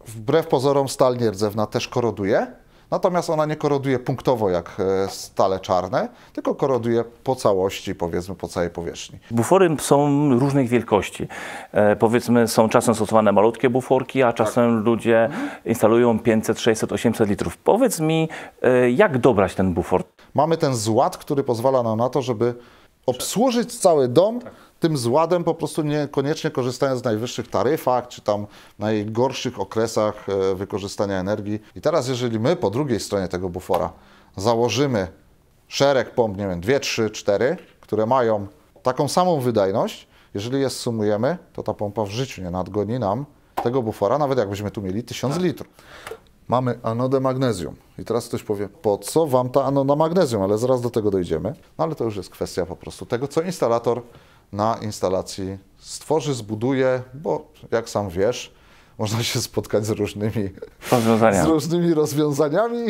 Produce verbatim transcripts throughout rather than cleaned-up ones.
wbrew pozorom stal nierdzewna też koroduje, natomiast ona nie koroduje punktowo jak stale czarne, tylko koroduje po całości, powiedzmy po całej powierzchni. Bufory są różnych wielkości. E, powiedzmy są czasem stosowane malutkie buforki, a czasem tak. ludzie mhm. instalują pięćset, sześćset, osiemset litrów. Powiedz mi, e, jak dobrać ten bufor? Mamy ten zład, który pozwala nam na to, żeby obsłużyć cały dom tak. tym zładem, po prostu niekoniecznie korzystając z najwyższych taryfach, czy tam najgorszych okresach wykorzystania energii. I teraz jeżeli my po drugiej stronie tego bufora założymy szereg pomp, nie wiem, dwie, trzy, cztery, które mają taką samą wydajność, jeżeli je sumujemy, to ta pompa w życiu nie nadgoni nam tego bufora, nawet jakbyśmy tu mieli tysiąc litrów. Mamy anodę magnezjum. I teraz ktoś powie, po co wam ta anoda magnezjum? Ale zaraz do tego dojdziemy. No ale to już jest kwestia po prostu tego, co instalator na instalacji stworzy, zbuduje, bo jak sam wiesz, można się spotkać z różnymi rozwiązaniami. Z różnymi rozwiązaniami.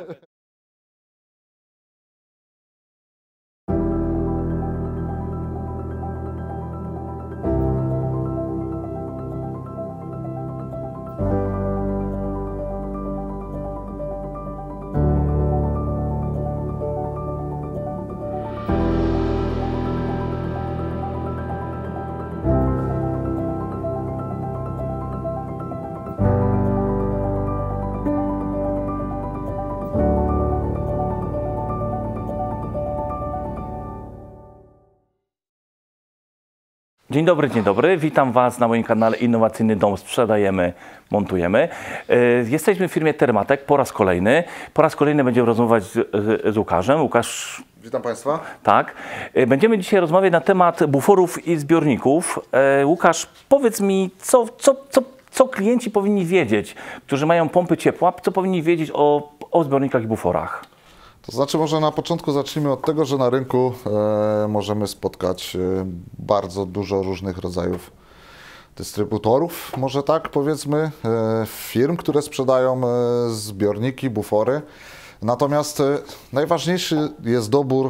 Dzień dobry, dzień dobry. Witam Was na moim kanale Innowacyjny Dom Sprzedajemy, Montujemy. Jesteśmy w firmie Thermatek po raz kolejny. Po raz kolejny będziemy rozmawiać z, z Łukaszem. Łukasz. Witam Państwa. Tak. Będziemy dzisiaj rozmawiać na temat buforów i zbiorników. Łukasz, powiedz mi, co, co, co, co klienci powinni wiedzieć, którzy mają pompy ciepła, co powinni wiedzieć o, o zbiornikach i buforach? To znaczy, może na początku zacznijmy od tego, że na rynku e, możemy spotkać e, bardzo dużo różnych rodzajów dystrybutorów, może tak powiedzmy, e, firm, które sprzedają e, zbiorniki, bufory. Natomiast e, najważniejszy jest dobór,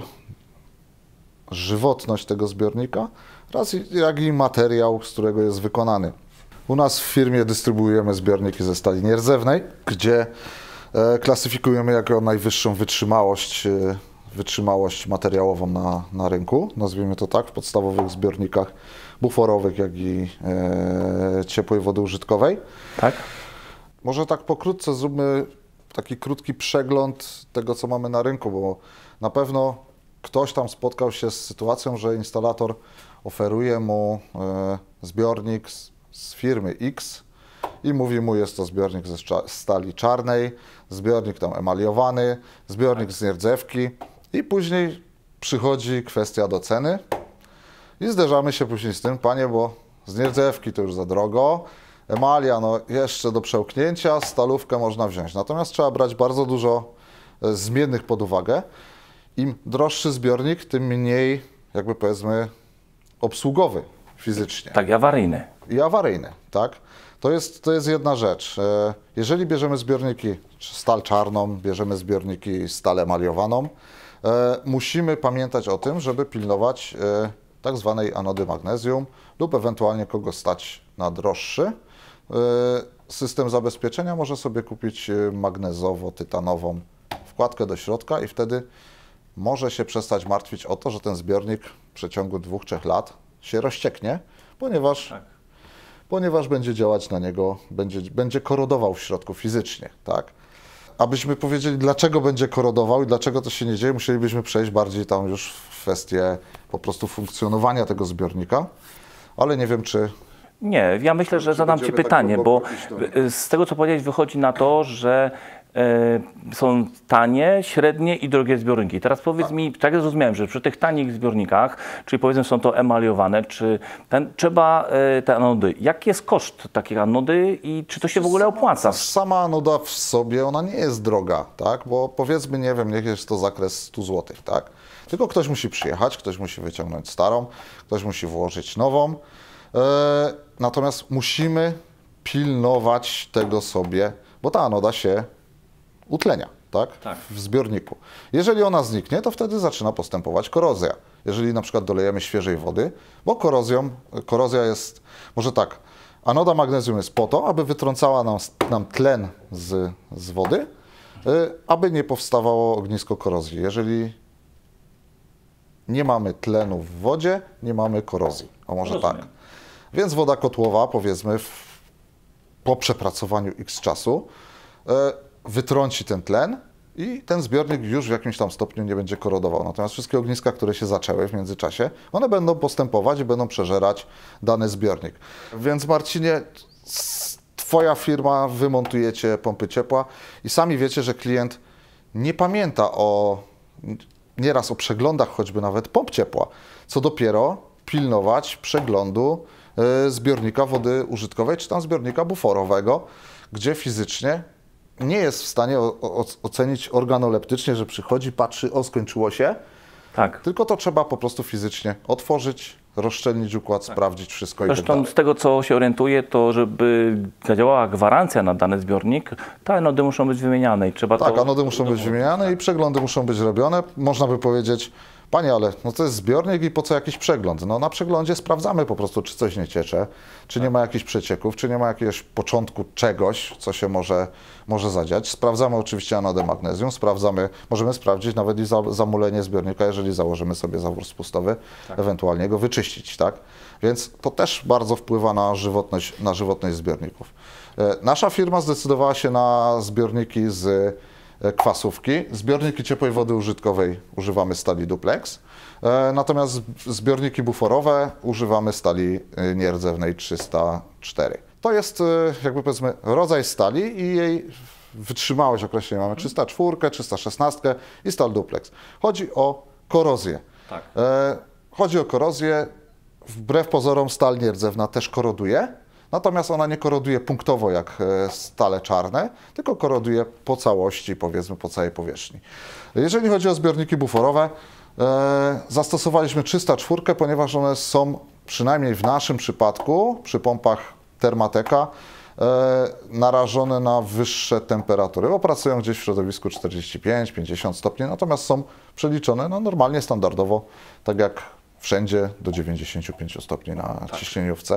żywotność tego zbiornika, raz jak i materiał, z którego jest wykonany. U nas w firmie dystrybuujemy zbiorniki ze stali nierdzewnej, gdzie klasyfikujemy jako najwyższą wytrzymałość, wytrzymałość materiałową na, na rynku, nazwijmy to tak, w podstawowych zbiornikach buforowych, jak i e, ciepłej wody użytkowej. Tak. Może tak pokrótce zróbmy taki krótki przegląd tego, co mamy na rynku, bo na pewno ktoś tam spotkał się z sytuacją, że instalator oferuje mu e, zbiornik z, z firmy X, i mówi mu, jest to zbiornik ze stali czarnej, zbiornik tam emaliowany, zbiornik z nierdzewki i później przychodzi kwestia do ceny i zderzamy się później z tym, panie, bo z nierdzewki to już za drogo, emalia no jeszcze do przełknięcia, stalówkę można wziąć. Natomiast trzeba brać bardzo dużo zmiennych pod uwagę. Im droższy zbiornik, tym mniej, jakby powiedzmy, obsługowy fizycznie. Tak, i awaryjny. I awaryjny, tak. To jest, to jest jedna rzecz. Jeżeli bierzemy zbiorniki stal czarną, bierzemy zbiorniki stal emaliowaną, musimy pamiętać o tym, żeby pilnować tak zwanej anody magnezjum lub ewentualnie kogo stać na droższy system zabezpieczenia, może sobie kupić magnezowo-tytanową wkładkę do środka i wtedy może się przestać martwić o to, że ten zbiornik w przeciągu dwóch, trzech lat się rozcieknie, ponieważ tak. ponieważ będzie działać na niego, będzie, będzie korodował w środku fizycznie, tak? Abyśmy powiedzieli, dlaczego będzie korodował i dlaczego to się nie dzieje, musielibyśmy przejść bardziej tam już w kwestię po prostu funkcjonowania tego zbiornika, ale nie wiem, czy... Nie, ja myślę, że zadam Ci pytanie, tak bo z tego, co powiedziałeś, wychodzi na to, że e, są tanie, średnie i drogie zbiorniki. Teraz powiedz tak. mi, tak zrozumiałem, że przy tych tanich zbiornikach, czyli powiedzmy są to emaliowane, czy ten, trzeba e, te anody, jaki jest koszt takiej anody i czy to się w ogóle opłaca? Sama anoda w sobie, ona nie jest droga, tak? Bo powiedzmy, nie wiem, niech jest to zakres stu złotych, tak? Tylko ktoś musi przyjechać, ktoś musi wyciągnąć starą, ktoś musi włożyć nową. E, natomiast musimy pilnować tego sobie, bo ta anoda się utlenia, tak? Tak. W zbiorniku. Jeżeli ona zniknie, to wtedy zaczyna postępować korozja. Jeżeli na przykład dolejemy świeżej wody, bo korozją, korozja jest, może tak, Anoda magnezjum jest po to, aby wytrącała nam, nam tlen z, z wody, y, aby nie powstawało ognisko korozji. Jeżeli nie mamy tlenu w wodzie, nie mamy korozji. O może Rozumiem. tak. Więc woda kotłowa, powiedzmy, w, po przepracowaniu x czasu, y, wytrąci ten tlen i ten zbiornik już w jakimś tam stopniu nie będzie korodował. Natomiast wszystkie ogniska, które się zaczęły w międzyczasie, one będą postępować i będą przeżerać dany zbiornik. Więc Marcinie, Twoja firma, wy montujecie pompy ciepła i sami wiecie, że klient nie pamięta o, nieraz o przeglądach choćby nawet pomp ciepła, co dopiero pilnować przeglądu y, zbiornika wody użytkowej czy tam zbiornika buforowego, gdzie fizycznie nie jest w stanie o, o, ocenić organoleptycznie, że przychodzi, patrzy, o skończyło się, Tak. tylko to trzeba po prostu fizycznie otworzyć, rozszczelnić układ, tak. sprawdzić wszystko i tak Zresztą dalej. z tego, co się orientuję, to żeby zadziałała gwarancja na dany zbiornik, te anody muszą być wymieniane i trzeba Tak, to... anody muszą być wymieniane i przeglądy muszą być robione. Można by powiedzieć, panie, ale no to jest zbiornik i po co jakiś przegląd? No na przeglądzie sprawdzamy po prostu, czy coś nie ciecze, czy nie ma jakichś przecieków, czy nie ma jakiegoś początku czegoś, co się może, może zadziać. Sprawdzamy oczywiście anodę magnezjum, sprawdzamy, możemy sprawdzić nawet i za, zamulenie zbiornika, jeżeli założymy sobie zawór spustowy, tak. ewentualnie go wyczyścić, tak? Więc to też bardzo wpływa na żywotność, na żywotność zbiorników. E, nasza firma zdecydowała się na zbiorniki z kwasówki. Zbiorniki ciepłej wody użytkowej używamy stali duplex, natomiast zbiorniki buforowe używamy stali nierdzewnej trzysta cztery. To jest jakby powiedzmy rodzaj stali i jej wytrzymałość określenie. Mamy trzysta cztery, trzysta szesnaście i stal duplex. Chodzi o korozję. Tak. Chodzi o korozję. Wbrew pozorom stal nierdzewna też koroduje. Natomiast ona nie koroduje punktowo jak stale czarne, tylko koroduje po całości, powiedzmy po całej powierzchni. Jeżeli chodzi o zbiorniki buforowe, e, zastosowaliśmy trzysta cztery, ponieważ one są, przynajmniej w naszym przypadku, przy pompach Thermateka, e, narażone na wyższe temperatury, bo pracują gdzieś w środowisku czterdzieści pięć do pięćdziesięciu stopni, natomiast są przeliczone no, normalnie, standardowo, tak jak wszędzie do dziewięćdziesięciu pięciu stopni na tak. ciśnieniówce.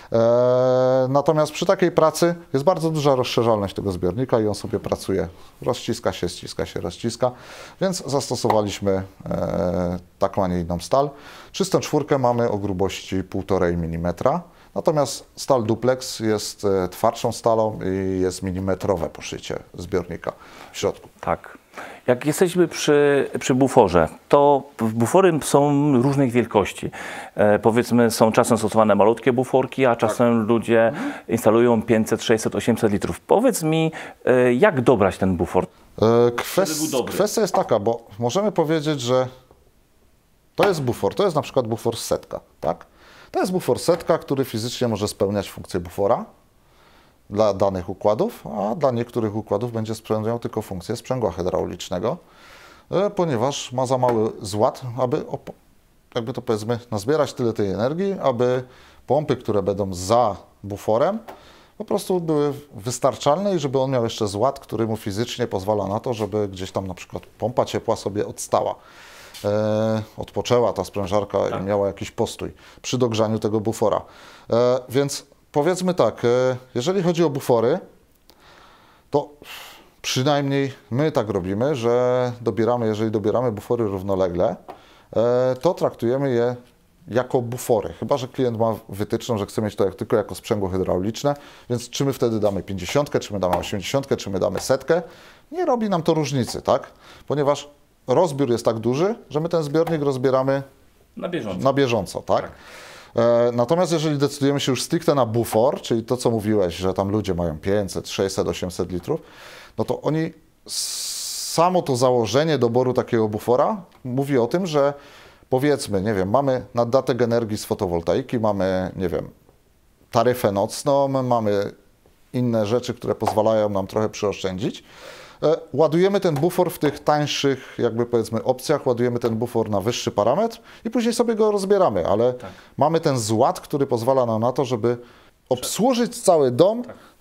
E, natomiast przy takiej pracy jest bardzo duża rozszerzalność tego zbiornika i on sobie pracuje, rozciska się, ściska się, rozciska, więc zastosowaliśmy e, taką, a nie inną stal. trzysta cztery mamy o grubości półtora milimetra, natomiast stal duplex jest e, twardszą stalą i jest milimetrowe poszycie zbiornika w środku. Tak. Jak jesteśmy przy, przy buforze, to bufory są różnych wielkości. E, powiedzmy, są czasem stosowane malutkie buforki, a czasem tak. ludzie instalują pięćset, sześćset, osiemset litrów. Powiedz mi, e, jak dobrać ten bufor? E, kwest, kwestia jest taka, bo możemy powiedzieć, że to jest bufor, to jest na przykład bufor setka, tak? To jest bufor setka, który fizycznie może spełniać funkcję bufora dla danych układów, a dla niektórych układów będzie spełniał tylko funkcję sprzęgła hydraulicznego, ponieważ ma za mały zład, aby, jakby to powiedzmy, nazbierać tyle tej energii, aby pompy, które będą za buforem, po prostu były wystarczalne i żeby on miał jeszcze zład, który mu fizycznie pozwala na to, żeby gdzieś tam na przykład pompa ciepła sobie odstała. E, odpoczęła ta sprężarka tak. i miała jakiś postój przy dogrzaniu tego bufora. E, więc powiedzmy tak, jeżeli chodzi o bufory, to przynajmniej my tak robimy, że dobieramy, jeżeli dobieramy bufory równolegle, to traktujemy je jako bufory. Chyba że klient ma wytyczną, że chce mieć to jak, tylko jako sprzęgło hydrauliczne, więc czy my wtedy damy pięćdziesiątkę, czy my damy osiemdziesiątkę, czy my damy setkę, nie robi nam to różnicy, tak? Ponieważ rozbiór jest tak duży, że my ten zbiornik rozbieramy na bieżąco, na bieżąco tak? tak. Natomiast jeżeli decydujemy się już stricte na bufor, czyli to, co mówiłeś, że tam ludzie mają pięćset, sześćset, osiemset litrów, no to oni, samo to założenie doboru takiego bufora mówi o tym, że powiedzmy, nie wiem, mamy naddatek energii z fotowoltaiki, mamy, nie wiem, taryfę nocną, mamy inne rzeczy, które pozwalają nam trochę przyoszczędzić. Ładujemy ten bufor w tych tańszych, jakby powiedzmy, opcjach, ładujemy ten bufor na wyższy parametr i później sobie go rozbieramy, ale tak. mamy ten zład, który pozwala nam na to, żeby obsłużyć cały dom tak.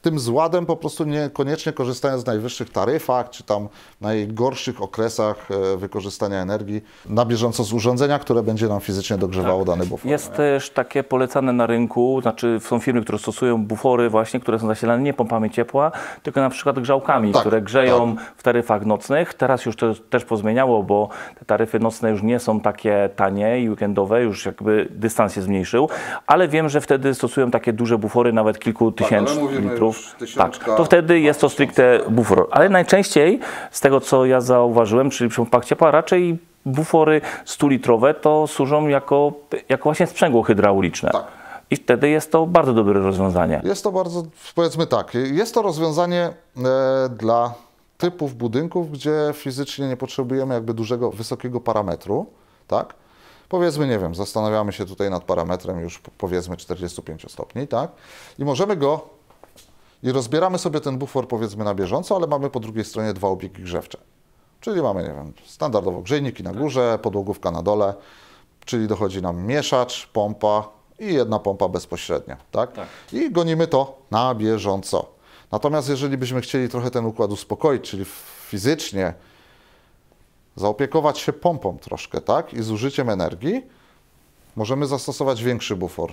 tym z ładem po prostu niekoniecznie korzystają z najwyższych taryfach, czy tam najgorszych okresach wykorzystania energii na bieżąco z urządzenia, które będzie nam fizycznie dogrzewało tak. dany bufor. Jest też takie polecane na rynku, znaczy są firmy, które stosują bufory właśnie, które są zasilane nie pompami ciepła, tylko na przykład grzałkami, tak, które grzeją tak. w taryfach nocnych. Teraz już to też pozmieniało, bo te taryfy nocne już nie są takie tanie i weekendowe, już jakby dystans się zmniejszył, ale wiem, że wtedy stosują takie duże bufory, nawet kilku tak, tysięcy litrów. Tak, to wtedy jest to stricte bufor. Ale najczęściej z tego, co ja zauważyłem, czyli przy pompach ciepła, raczej bufory stulitrowe to służą jako, jako właśnie sprzęgło hydrauliczne. Tak. I wtedy jest to bardzo dobre rozwiązanie. Jest to bardzo, powiedzmy tak, jest to rozwiązanie e, dla typów budynków, gdzie fizycznie nie potrzebujemy jakby dużego, wysokiego parametru, tak? Powiedzmy, nie wiem, zastanawiamy się tutaj nad parametrem już powiedzmy czterdzieści pięć stopni, tak? I możemy go, i rozbieramy sobie ten bufor powiedzmy na bieżąco, ale mamy po drugiej stronie dwa obiegi grzewcze. Czyli mamy, nie wiem, standardowo grzejniki na górze, podłogówka na dole, czyli dochodzi nam mieszacz, pompa i jedna pompa bezpośrednia, tak? tak? I gonimy to na bieżąco. Natomiast jeżeli byśmy chcieli trochę ten układ uspokoić, czyli fizycznie zaopiekować się pompą troszkę, tak? I zużyciem energii, możemy zastosować większy bufor.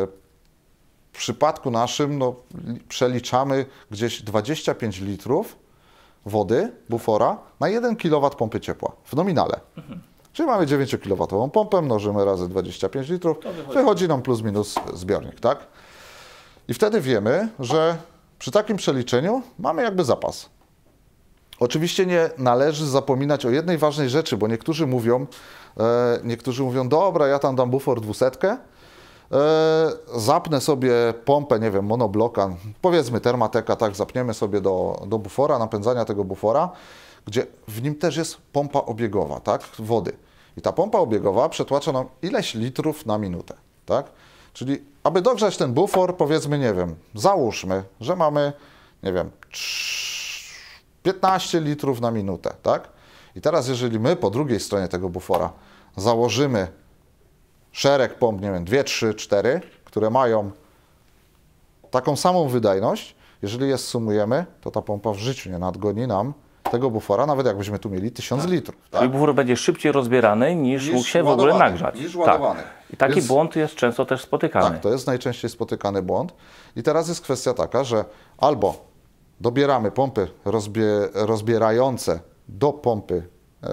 W przypadku naszym no, przeliczamy gdzieś dwadzieścia pięć litrów wody, bufora, na jeden kilowat pompy ciepła w nominale. Mhm. Czyli mamy dziewięciokilowatową pompę, mnożymy razy dwadzieścia pięć litrów, wychodzi. wychodzi nam plus minus zbiornik, tak? I wtedy wiemy, że przy takim przeliczeniu mamy jakby zapas. Oczywiście nie należy zapominać o jednej ważnej rzeczy, bo niektórzy mówią, e, niektórzy mówią, dobra, ja tam dam bufor dwusetkę, e, zapnę sobie pompę, nie wiem, monobloka, powiedzmy Thermateka, tak, zapniemy sobie do, do bufora, napędzania tego bufora, gdzie w nim też jest pompa obiegowa, tak, wody. I ta pompa obiegowa przetłacza nam ileś litrów na minutę, tak? Czyli aby dogrzać ten bufor, powiedzmy, nie wiem, załóżmy, że mamy, nie wiem, piętnaście litrów na minutę, tak? I teraz jeżeli my po drugiej stronie tego bufora założymy szereg pomp, nie wiem, dwie, trzy, cztery, które mają taką samą wydajność, jeżeli je sumujemy, to ta pompa w życiu nie nadgoni nam tego bufora, nawet jakbyśmy tu mieli tysiąc litrów. Tak? Czyli bufor będzie szybciej rozbierany niż, niż mógł się ładowany, w ogóle nagrzać. Niż ładowany. Tak. I taki Więc, błąd jest często też spotykany. Tak, to jest najczęściej spotykany błąd. I teraz jest kwestia taka, że albo dobieramy pompy rozbie, rozbierające do pompy e,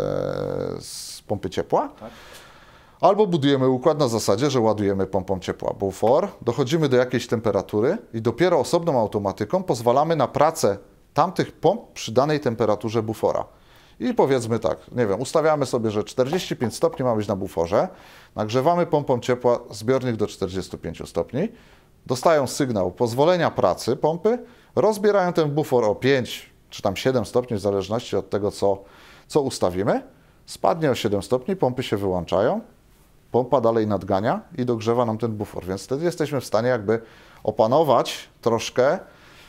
z pompy ciepła, tak. albo budujemy układ na zasadzie, że ładujemy pompą ciepła bufor, dochodzimy do jakiejś temperatury i dopiero osobną automatyką pozwalamy na pracę tamtych pomp przy danej temperaturze bufora. I powiedzmy tak, nie wiem, ustawiamy sobie, że czterdzieści pięć stopni ma być na buforze, nagrzewamy pompą ciepła zbiornik do czterdziestu pięciu stopni, dostają sygnał pozwolenia pracy pompy, rozbierają ten bufor o pięć czy tam siedem stopni, w zależności od tego, co, co ustawimy, spadnie o siedem stopni, pompy się wyłączają, pompa dalej nadgania i dogrzewa nam ten bufor, więc wtedy jesteśmy w stanie jakby opanować troszkę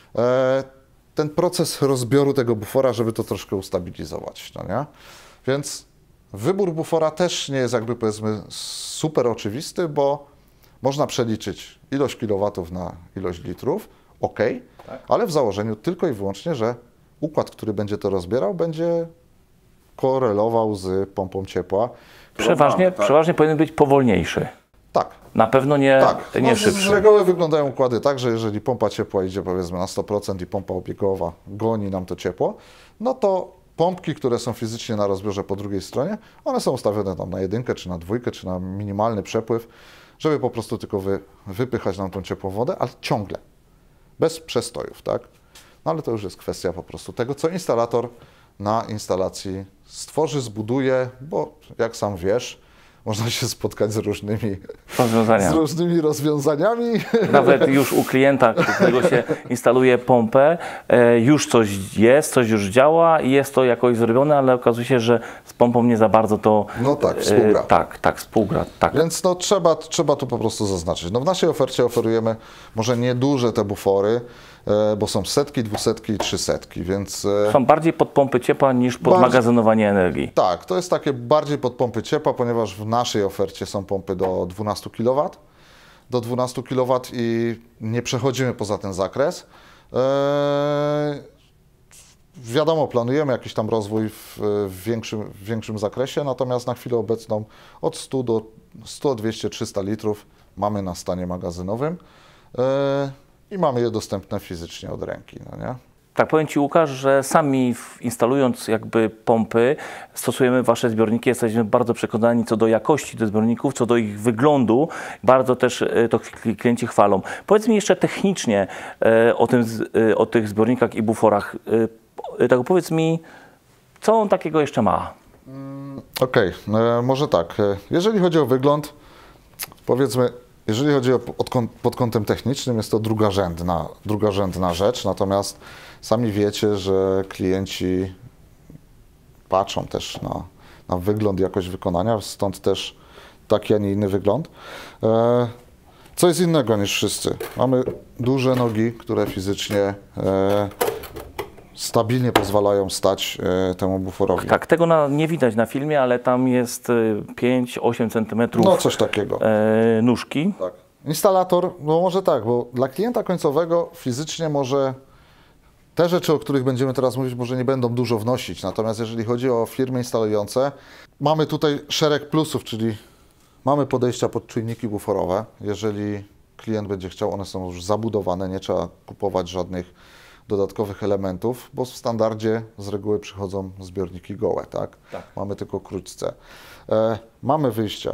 e, ten proces rozbioru tego bufora, żeby to troszkę ustabilizować, no nie? Więc wybór bufora też nie jest jakby, powiedzmy, super oczywisty, bo można przeliczyć ilość kilowatów na ilość litrów, ok, tak. ale w założeniu tylko i wyłącznie, że układ, który będzie to rozbierał, będzie korelował z pompą ciepła. Przeważnie, ma, tak. przeważnie powinien być powolniejszy. Tak. Na pewno nie, tak. nie no, szybszy. Z reguły wyglądają układy tak, że jeżeli pompa ciepła idzie powiedzmy na sto procent i pompa obiegowa goni nam to ciepło, no to pompki, które są fizycznie na rozbiorze po drugiej stronie, one są ustawione tam na jedynkę, czy na dwójkę, czy na minimalny przepływ, żeby po prostu tylko wy, wypychać nam tą ciepłą wodę, ale ciągle, bez przestojów, tak? No ale to już jest kwestia po prostu tego, co instalator na instalacji stworzy, zbuduje, bo jak sam wiesz, można się spotkać z różnymi rozwiązaniami. Z różnymi rozwiązaniami. Nawet już u klienta, którego się instaluje pompę, już coś jest, coś już działa i jest to jakoś zrobione, ale okazuje się, że z pompą nie za bardzo to... No tak, współgra. Tak, tak, współgra. Tak. Więc no, trzeba, trzeba tu po prostu zaznaczyć. No, w naszej ofercie oferujemy może nieduże te bufory, bo są setki, dwusetki i trzysetki, więc... Są bardziej pod pompy ciepła niż pod bardziej, magazynowanie energii. Tak, to jest takie bardziej pod pompy ciepła, ponieważ w naszej ofercie są pompy do dwunastu kilowatów, do dwunastu kilowatów i nie przechodzimy poza ten zakres. E, wiadomo, planujemy jakiś tam rozwój w, w, większym, w większym zakresie, natomiast na chwilę obecną od stu do stu, dwieście, trzysta litrów mamy na stanie magazynowym e, i mamy je dostępne fizycznie od ręki, no nie? Tak, powiem Ci, Łukasz, że sami instalując jakby pompy, stosujemy Wasze zbiorniki, jesteśmy bardzo przekonani co do jakości tych zbiorników, co do ich wyglądu, bardzo też to klienci chwalą. Powiedz mi jeszcze technicznie o, tym, o tych zbiornikach i buforach. Tak, powiedz mi, co on takiego jeszcze ma? Okej, okay, może tak. Jeżeli chodzi o wygląd, powiedzmy, jeżeli chodzi o pod, pod kątem technicznym, jest to drugorzędna, drugorzędna rzecz, natomiast sami wiecie, że klienci patrzą też na, na wygląd, jakość wykonania, stąd też taki, a nie inny wygląd. E, co jest innego niż wszyscy? Mamy duże nogi, które fizycznie e, stabilnie pozwalają stać e, temu buforowi. Tak, tego na, nie widać na filmie, ale tam jest pięć osiem centymetrów no, coś takiego. E, nóżki. Tak. Instalator, no może tak, bo dla klienta końcowego fizycznie może te rzeczy, o których będziemy teraz mówić, może nie będą dużo wnosić. Natomiast jeżeli chodzi o firmy instalujące, mamy tutaj szereg plusów, czyli mamy podejścia pod czujniki buforowe. Jeżeli klient będzie chciał, one są już zabudowane, nie trzeba kupować żadnych dodatkowych elementów, bo w standardzie z reguły przychodzą zbiorniki gołe, tak? Tak. Mamy tylko krótce. E, mamy wyjścia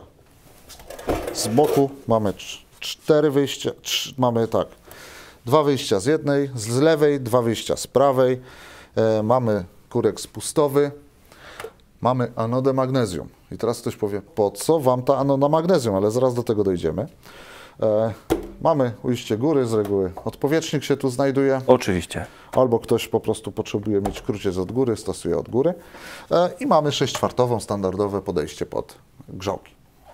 z boku, mamy cztery wyjścia, trz, mamy tak, dwa wyjścia z jednej, z lewej, dwa wyjścia z prawej, e, mamy kurek spustowy, mamy anodę magnezjum. I teraz ktoś powie, po co Wam ta anoda magnezjum, ale zaraz do tego dojdziemy. E, mamy ujście góry, z reguły odpowietrznik się tu znajduje. Oczywiście. Albo ktoś po prostu potrzebuje mieć króciec od góry, stosuje od góry. E, I mamy sześcioczwartową standardowe podejście pod grzałki.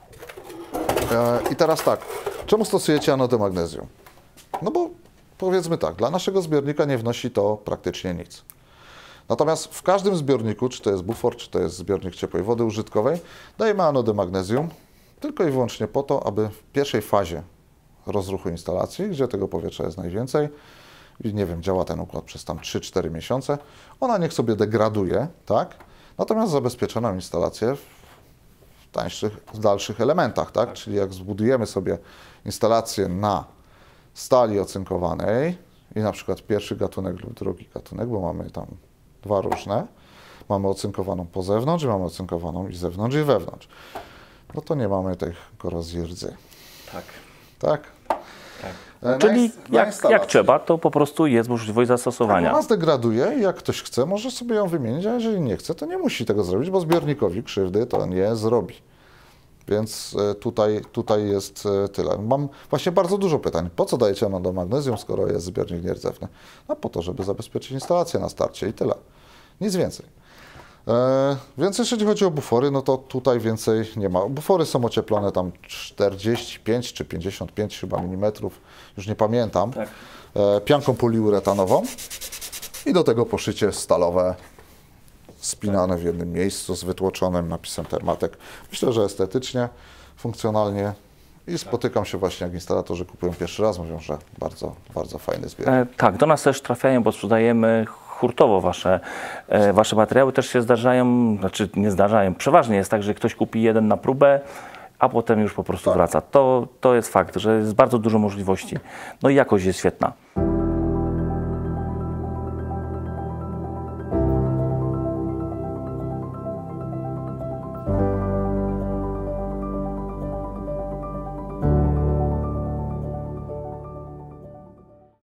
E, I teraz tak, czemu stosujecie anodę magnezjum? No bo powiedzmy tak, dla naszego zbiornika nie wnosi to praktycznie nic. Natomiast w każdym zbiorniku, czy to jest bufor, czy to jest zbiornik ciepłej wody użytkowej, dajemy anodę magnezjum tylko i wyłącznie po to, aby w pierwszej fazie rozruchu instalacji, gdzie tego powietrza jest najwięcej i nie wiem, działa ten układ przez tam trzy cztery miesiące, ona niech sobie degraduje, tak? Natomiast zabezpieczoną instalację w tańszych, w dalszych elementach, tak? tak? Czyli jak zbudujemy sobie instalację na stali ocynkowanej i na przykład pierwszy gatunek lub drugi gatunek, bo mamy tam dwa różne, mamy ocynkowaną po zewnątrz, mamy ocynkowaną i zewnątrz, i wewnątrz. No to nie mamy tej korozji rdzy. Tak. Tak? Tak. E, Czyli jak, jak trzeba, to po prostu jest możliwość zastosowania. Tak, ona zdegraduje i jak ktoś chce, może sobie ją wymienić, a jeżeli nie chce, to nie musi tego zrobić, bo zbiornikowi krzywdy to nie zrobi. Więc tutaj, tutaj jest tyle. Mam właśnie bardzo dużo pytań. Po co dajecie anodę magnezjum, skoro jest zbiornik nierdzewny? No po to, żeby zabezpieczyć instalację na starcie i tyle. Nic więcej. E, więc jeżeli chodzi o bufory, no to tutaj więcej nie ma. Bufory są ocieplone tam czterdzieści pięć czy pięćdziesiąt pięć chyba milimetrów, już nie pamiętam, tak. e, pianką poliuretanową i do tego poszycie stalowe, spinane w jednym miejscu z wytłoczonym napisem Thermatek. Myślę, że estetycznie, funkcjonalnie i spotykam się właśnie, jak instalatorzy kupują pierwszy raz, mówią, że bardzo, bardzo fajny zbiornik. E, tak, do nas też trafiają, bo sprzedajemy hurtowo wasze, e, wasze materiały. Też się zdarzają, znaczy nie zdarzają, przeważnie jest tak, że ktoś kupi jeden na próbę, a potem już po prostu tak. wraca. To, to jest fakt, że jest bardzo dużo możliwości. No i jakość jest świetna.